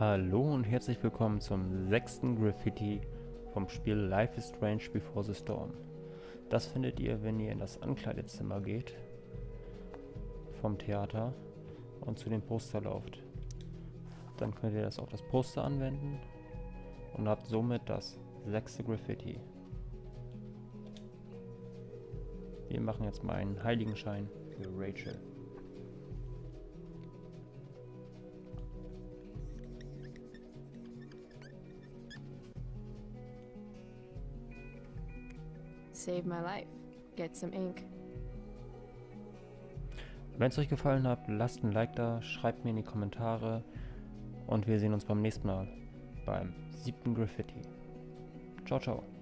Hallo und herzlich willkommen zum 6. Graffiti vom Spiel Life is Strange Before the Storm. Das findet ihr, wenn ihr in das Ankleidezimmer geht vom Theater und zu dem Poster lauft. Dann könnt ihr das auf das Poster anwenden und habt somit das 6. Graffiti. Wir machen jetzt mal einen Heiligenschein für Rachel. Save my life. Get some ink. Wenn es euch gefallen hat, lasst ein Like da, schreibt mir in die Kommentare und wir sehen uns beim nächsten Mal beim 7. Graffiti. Ciao, ciao.